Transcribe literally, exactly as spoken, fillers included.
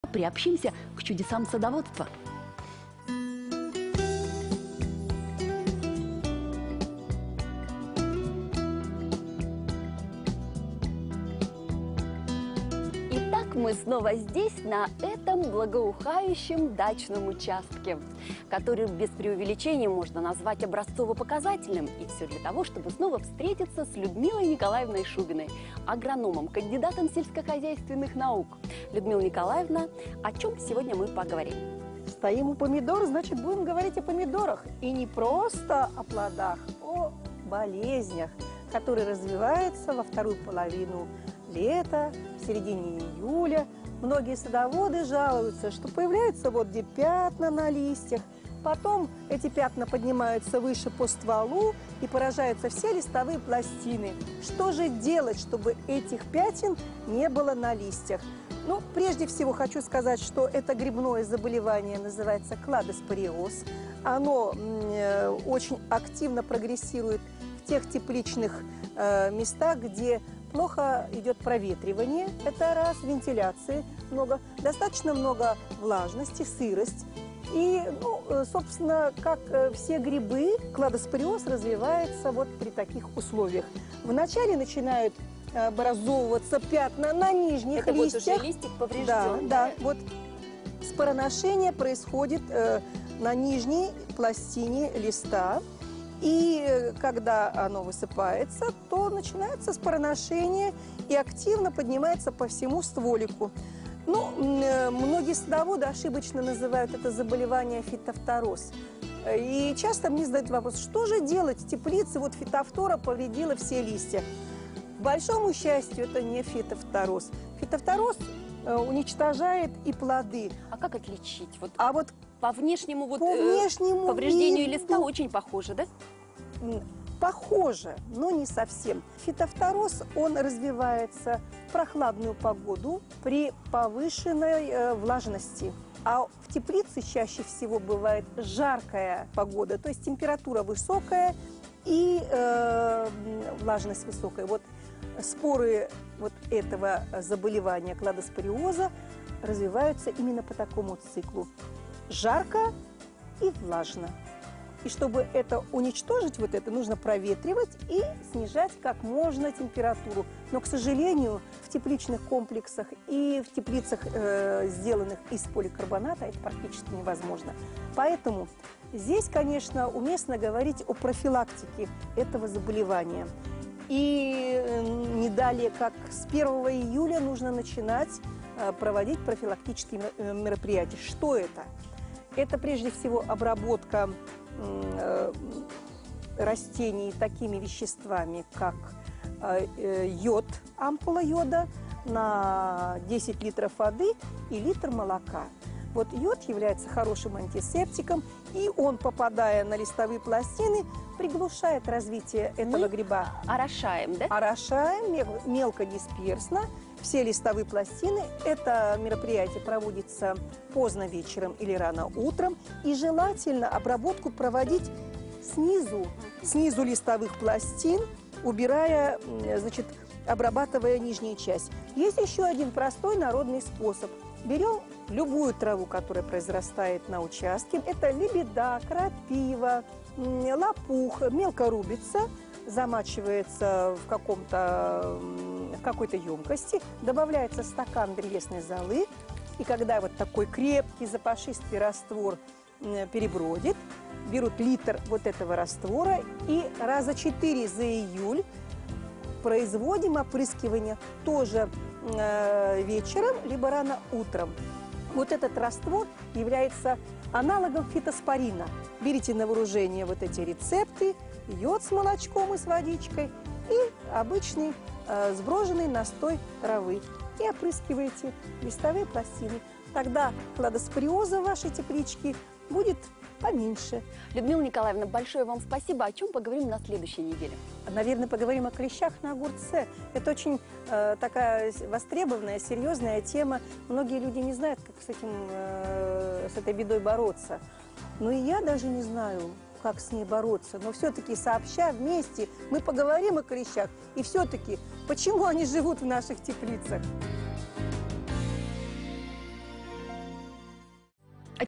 приобщимся к чудесам садоводства. Мы снова здесь, на этом благоухающем дачном участке, который без преувеличения можно назвать образцово-показательным. И все для того, чтобы снова встретиться с Людмилой Николаевной Шубиной, агрономом, кандидатом сельскохозяйственных наук. Людмила Николаевна, о чем сегодня мы поговорим? Стоим у помидор, значит, будем говорить о помидорах. И не просто о плодах, о болезнях, которые развиваются во вторую половину лета, в середине июля. Многие садоводы жалуются, что появляются вот где пятна на листьях. Потом эти пятна поднимаются выше по стволу и поражаются все листовые пластины. Что же делать, чтобы этих пятен не было на листьях? Ну, прежде всего хочу сказать, что это грибное заболевание называется кладоспориоз. Оно э, очень активно прогрессирует в тех тепличных э, местах, где плохо идет проветривание, это раз, вентиляции много, достаточно много влажности, сырость. И, ну, собственно, как все грибы, кладоспориоз развивается вот при таких условиях. Вначале начинают образовываться пятна на нижних это листьях. Вот уже листик поврежден. Да, да, вот спороношение происходит э, на нижней пластине листа. И когда оно высыпается, то начинается спороношение и активно поднимается по всему стволику. Ну, многие садоводы ошибочно называют это заболевание фитофтороз. И часто мне задают вопрос, что же делать в теплице, вот фитофтора повредила все листья. К большому счастью, это не фитофтороз. Фитофтороз уничтожает и плоды. А как отличить? Вот... А вот По внешнему, вот, по внешнему повреждению виду листа очень похоже, да? Похоже, но не совсем. Фитофтороз, он развивается в прохладную погоду при повышенной э, влажности. А в теплице чаще всего бывает жаркая погода, то есть температура высокая и э, влажность высокая. Вот споры вот этого заболевания кладоспориоза развиваются именно по такому циклу. Жарко и влажно. И чтобы это уничтожить, вот это нужно проветривать и снижать как можно температуру. Но, к сожалению, в тепличных комплексах и в теплицах, э, сделанных из поликарбоната, это практически невозможно. Поэтому здесь, конечно, уместно говорить о профилактике этого заболевания. И э, не далее, как с первого июля нужно начинать э, проводить профилактические мероприятия. Что это? Это прежде всего обработка э, растений такими веществами, как э, йод, ампула йода на десять литров воды и литр молока. Вот йод является хорошим антисептиком, и он, попадая на листовые пластины, приглушает развитие этого Мы гриба. Орошаем, да? Орошаем мелко дисперсно все листовые пластины. Это мероприятие проводится поздно вечером или рано утром. И желательно обработку проводить снизу, снизу листовых пластин, убирая, значит, обрабатывая нижнюю часть. Есть еще один простой народный способ. Берем любую траву, которая произрастает на участке. Это лебеда, крапива, лопух. Мелко рубится, замачивается в каком-то, в какой-то емкости, добавляется стакан древесной золы. И когда вот такой крепкий запашистый раствор перебродит, берут литр вот этого раствора и раза четыре за июль производим опрыскивание тоже э, вечером, либо рано утром. Вот этот раствор является аналогом фитоспорина. Берите на вооружение вот эти рецепты, йод с молочком и с водичкой и обычный э, сброженный настой травы. И опрыскиваете листовые пластины. Тогда кладоспориоза в вашей тепличке будет поменьше. Людмила Николаевна, большое вам спасибо. О чем поговорим на следующей неделе? Наверное, поговорим о клещах на огурце. Это очень э, такая востребованная, серьезная тема. Многие люди не знают, как с, этим, э, с этой бедой бороться. Но и я даже не знаю, как с ней бороться. Но все-таки сообща вместе мы поговорим о клещах. И все-таки, почему они живут в наших теплицах.